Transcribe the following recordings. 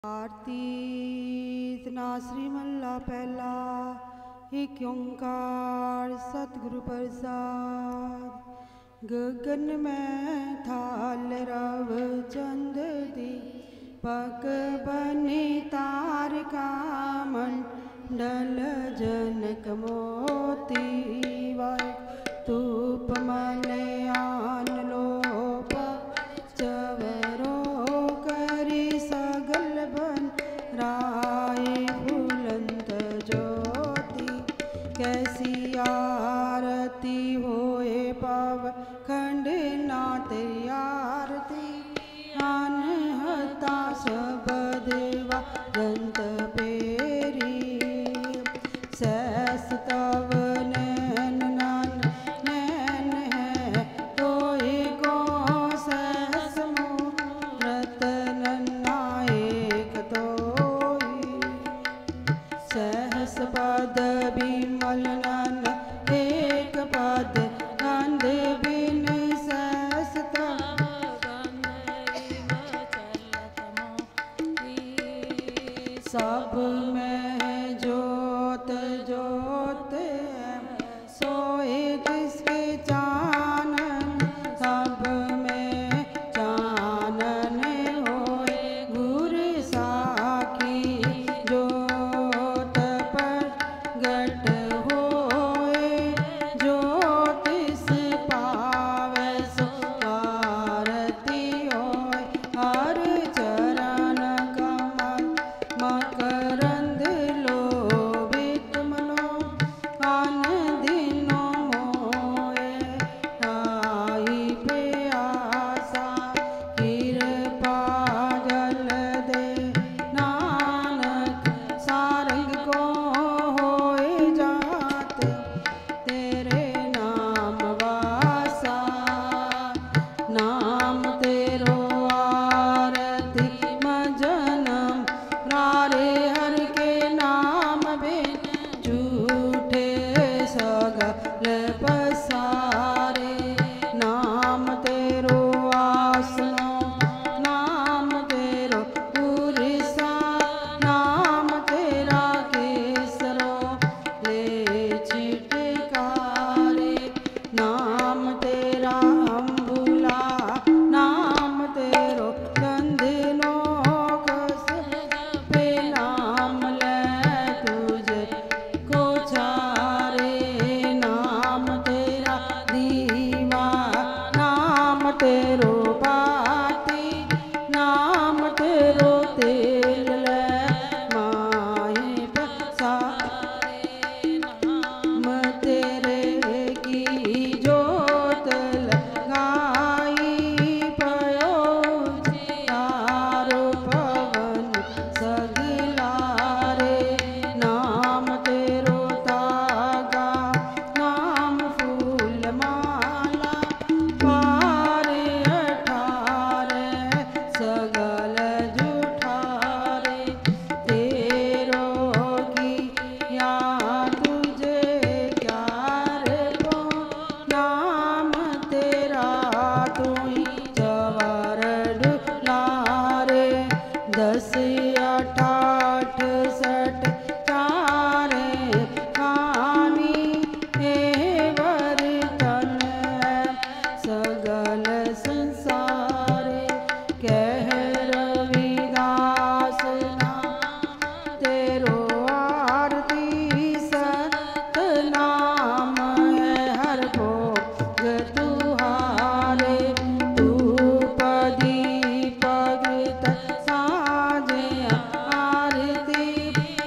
आरती तना श्री मल्ला पहला एक ओंकार सतगुरु प्रसाद। गगन में थाल रव चंद दीपक बने तारका मंडल जनक मोती वाय धूप मलयान लोप चवरो करी सगल बन राय फूलंत ज्योति। कैसी आरती होए पाव खंड नाते आरती आन हता सब देवा दंत पेरी। सहस तव नैन नान नैन है तोय को सहस मूरत नायक तोय। सहस पद बिमल नन एक पद गंध बिन सहस सब में जोत जोत सोए किसके चानन। सब में चानन होए गुर साखी जोत पर गट होए ज्योतिष पावे सो आरती होए। हर चरण कमल मकरंद लोभित मनो कान दिनो मोए। आई पे आशा कृपा जल दे नानक सारंग को होए जाते तेरे नाम वासा। नाम तेरो आरती मजनम रारे हर के नाम बिन झूठे सगल पसारे। नाम तेरो आसनो नाम तेरो पुरिसा नाम तेरा केसरो ले छिटकारे। नाम तेरा अम्बुला नाम तेरो गंधनो कस पे नाम ले तुझे को चारे। नाम तेरा दीवा नाम तेरो बाती नाम तेरो तेल ले माए पसारे। नाम तेरे की जोत लगाई पयो चारो पवन सगलारे। नाम तेरो तागा नाम फूल माला पारे अठारे सगल जुठारे। तेरो की या तुझे क्या रे को नाम तेरा तुई जवर डुलारे। 10 अठाठ सठ चारे खानी हे वर्तन सगल संसारे। कह रविदास नाम तेरो आरती सत नाम है हर भोग तुहारे। धूप दीपक साजे आरती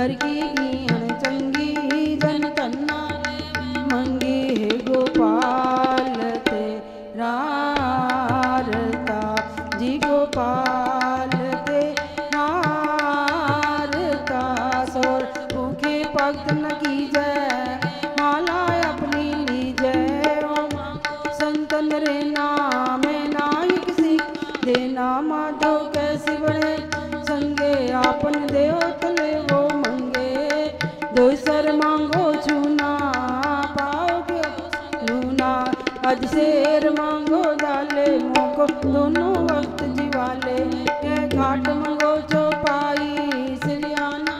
हर की गियन चंगी जन तन्ना मंगी है गोपाल तेरा रता जी गोपाल तेरा रता सोर भूखे भक्त न कीजै माला अपनी लीजै संतन रे नाम नायक सिख देना माधो कैसी बने संगे आपन देव तले वो मंगे दो सर मांगो चूना पाओगे लूना अज शेर मांगो डाले मोको दोनों वक्त जीवाले ये घाट मंगो चौपाई सिरियाना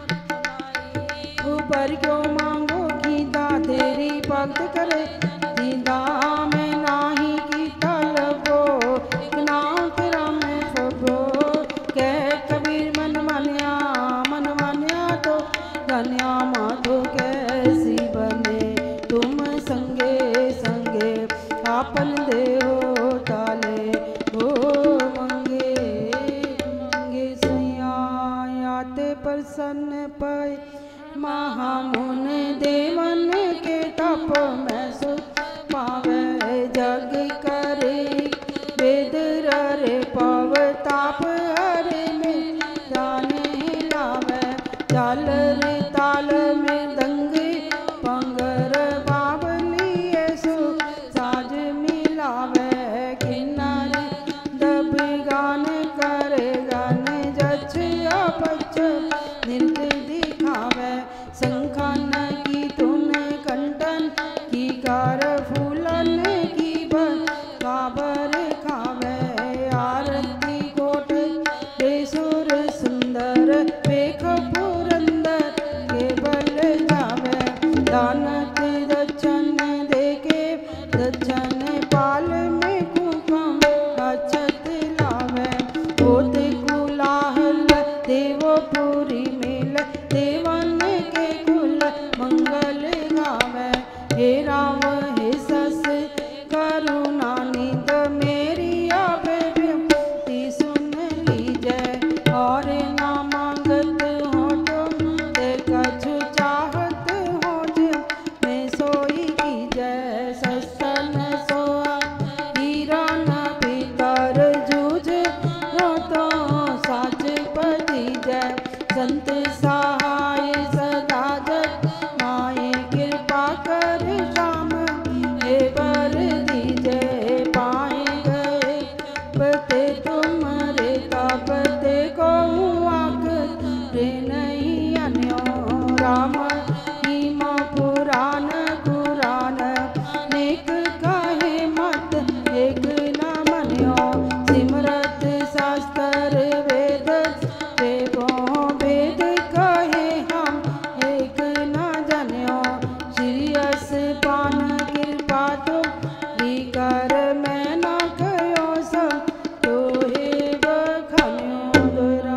ऊपर क्यों मांगो गीता तेरी भक्त करे दीदा में नाही कीता लबो एक नाम तेरा मैं फबो कह कबीर मन मान्या तो धन्या माधो कैसी बने तुम संगे संगे आपन देहो ताले हो मंगे मंगे सयाते प्रसन्न पाए महामुन देवन के तप में सुख पावे जग करे वेद रे पव ताप हरे में जाने लावे चाल रे ताल में दंगे पंगर बाबली सु साज मिलावे किन्नर दब गान करे गान जच अपच नृत्य दिखावे शंखन की धुन कंटन की कार फूलन की काबर खावे आरती कोट बेसुर सुंदर बेख पुरंदर के बल जावे दानत दक्षन देके दक्षन पाल में कुकम अछत लावे होत कुलाहल देवपुरी मेल देवन के कुल मंगल गावे हे राम हे सस करुणा निध मेरी आवे विनती सुन लीजै और ना मांगत हो तुम ते कछु चाहत हो जिम मैं सोई कीजै सस्तन सोआ हीरा न भीतर जूझ रो तो साच पदीजै संत सहाय सदा जग माए कृपा कर श्याम हे बर दीजे पाए गए पते तुम्हारे तापते को आक रे नहीं अन्यो राम हीमा पुराण कुरान नेक कहे मत एक न मन्यो सिमरत शास्त्र वेद देवो वेद कहे हम एक न जन्यो श्रीयस पान कृपा तो विकर मैं न कयो सब तो हे बखन्यो दोरा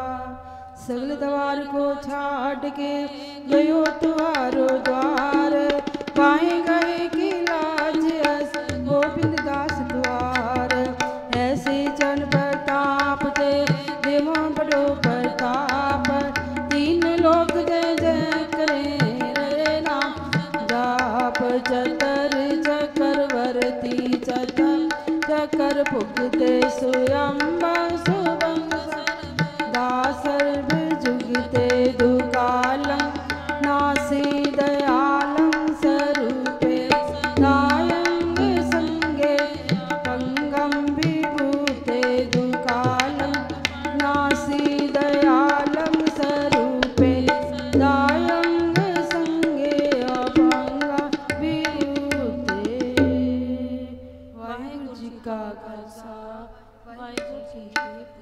सगल द्वार को छाड़ के गयो तुम्हारो द्वार पाए गए की लाज अस गोविंद दास द्वार ऐसे जन प्रताप ते देवों बड़ो प्रताप तीन लोक जय जय करे रे नाम जाप चतर चक्रवर्ती चतर चकर भुगते सुयंबा सुबंग दासर्व जुगते दुकालं नासी दयालं स्वरूपे नायंग संगे पंगम विभूते दुकालं नासी दयालं स्वरूपे नायंग संगे अपंगम विभूते। वाहिगुरु जी का खालसा वाहिगुरु जी की फतेह।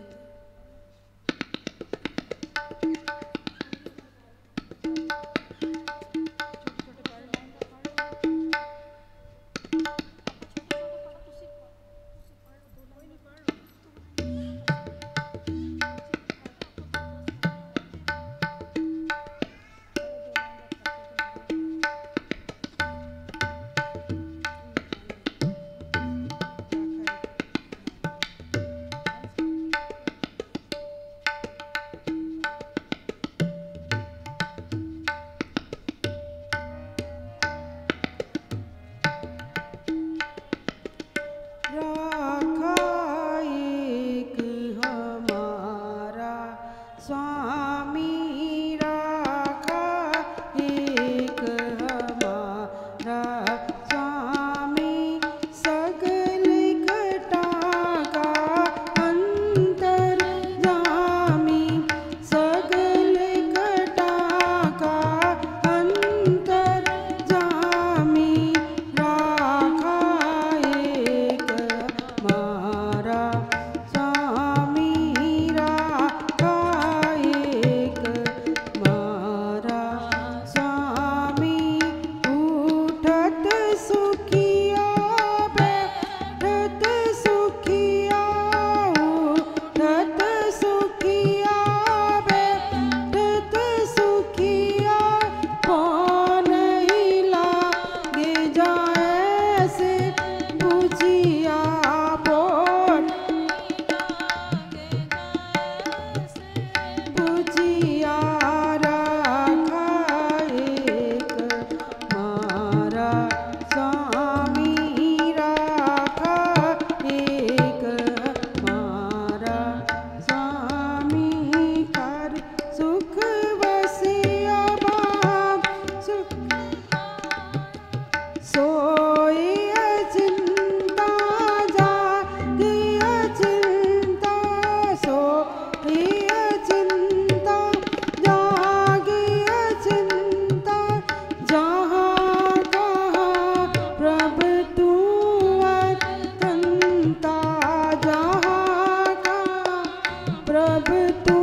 प्रभु तू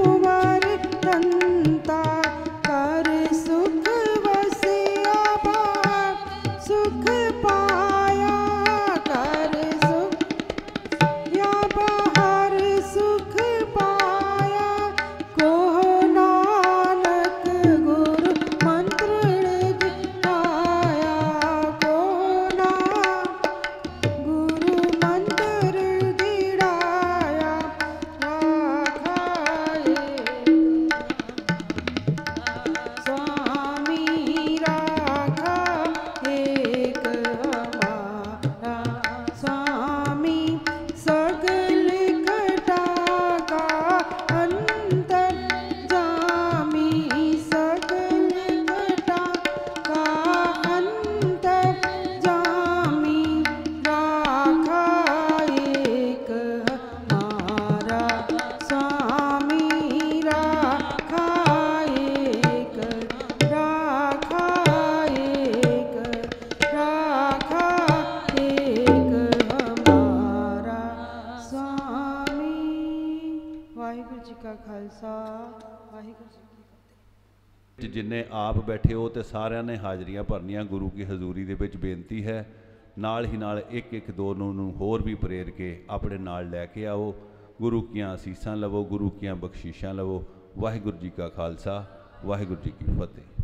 वरतंता कर सुख वसिया बाहर सुख पाया कर सुख या बाहर सुख पाया को नानक गुरु मंत्र दिखाया को ना गुरु मंत्र दिड़ाया राखाए स्वामी राखा एक हमारा स्वामी सगल घटा का अंतर जामी सगल घटा का अंतर जामी राखा एक हमारा स्वामी राखा एक राखा एक हमारा स्वामी। वाहिगुरु जी का खालसा वाहिगुरु जी की फतेह। जिन्ने आप बैठे हो तो सारिਆਂ ने हाजरियां भरनियां गुरु की हजूरी दे विच बेनती है नाल ही नाल एक एक दो नूं होर भी प्रेर के अपने नाल लैके आओ गुरु कीआं असीसां लवो गुरु कीआं बख्शीशां लवो। वाहिगुरु जी का खालसा वाहिगुरु जी की फतेह।